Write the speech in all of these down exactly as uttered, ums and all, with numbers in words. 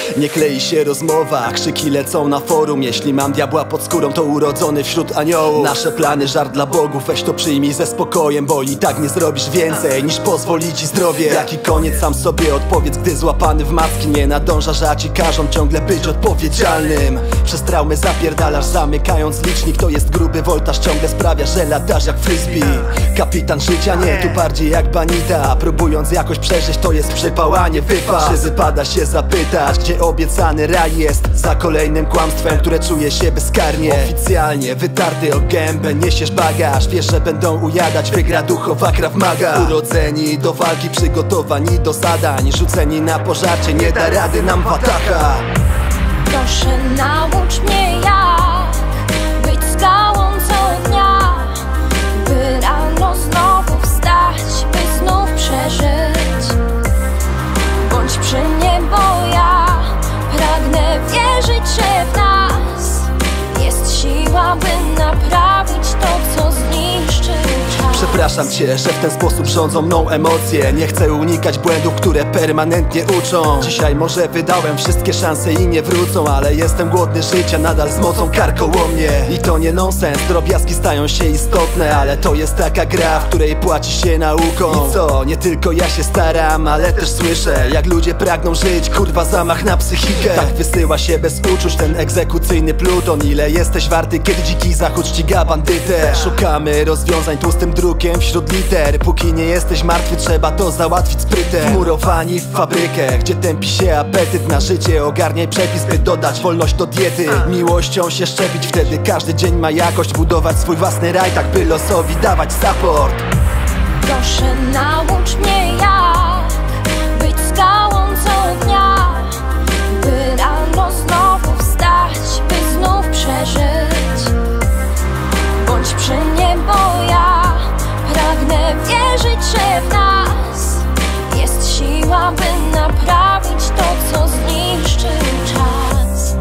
Nie klei się rozmowa, krzyki lecą na forum. Jeśli mam diabła pod skórą, to urodzony wśród aniołów. Nasze plany żart dla bogów, weź to przyjmij ze spokojem, bo i tak nie zrobisz więcej niż pozwoli ci zdrowie. Jaki koniec, sam sobie odpowiedz, gdy złapany w maski nie nadążasz, a ci każą ciągle być odpowiedzialnym. Przez traumy zapierdalasz, zamykając licznik. To jest gruby voltaż, ciągle sprawia, że latasz jak frisbee. Kapitan życia nie, tu bardziej jak banita. Próbując jakoś przeżyć, to jest przypał, a nie wypas. Czy wypada się zapytać, gdzie obiecany raj jest? Za kolejnym kłamstwem, które czuje się bezkarnie. Oficjalnie wytarty o gębę, niesiesz bagaż. Wiesz, że będą ujadać, wygra duchowa Krav Maga. Urodzeni do walki, przygotowani do zadań. Rzuceni na pożarcie, nie da rady nam watacha. Proszę naucz mnie jak być skałą co dnia, by rano znowu wstać, by znów przeżyć. Bądź przy mnie, bo ja pragnę wierzyć, że w nas jest siła, by naprawić to, co zniszczy czas. Przepraszam cię, że w ten sposób rządzą mną emocje. Nie chcę unikać błędów, które permanentnie uczą. Dzisiaj może wydałem wszystkie szanse i nie wrócą, ale jestem głodny życia, nadal z mocą karkołomnie. I to nie nonsens, drobiazgi stają się istotne, ale to jest taka gra, w której płaci się nauką. I co, nie tylko ja się staram, ale też słyszę, jak ludzie pragną żyć, kurwa zamach na psychikę. Tak wysyła się bez uczuć ten egzekucyjny pluton. Ile jesteś warty, kiedy dziki zachód ściga bandytę? Szukamy rozwiązań tłustym drukiem wśród liter. Póki nie jesteś martwy, trzeba to załatwić sprytem. Murowani w fabrykę, gdzie tępi się apetyt na życie. Ogarniaj przepis, by dodać wolność do diety. Miłością się szczepić, wtedy każdy dzień ma jakość. Budować swój własny raj, tak by losowi dawać support. Proszę naucz mnie jak być skałą co dnia, by rano znowu wstać, by znów przeżyć. Bądź przy mnie, bo ja pragnę wierzyć, że w nas jest siła, by naprawić to, co zniszczy czas.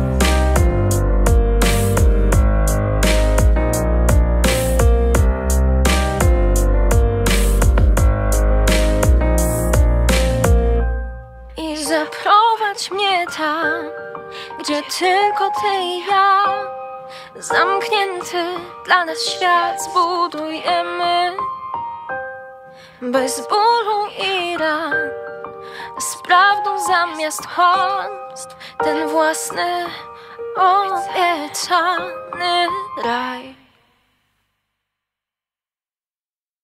I zaprowadź mnie tam, gdzie tylko ty i ja. Zamknięty dla nas świat zbudujemy, bez bólu i ran, z prawdą zamiast kłamstw, ten własny obiecany raj.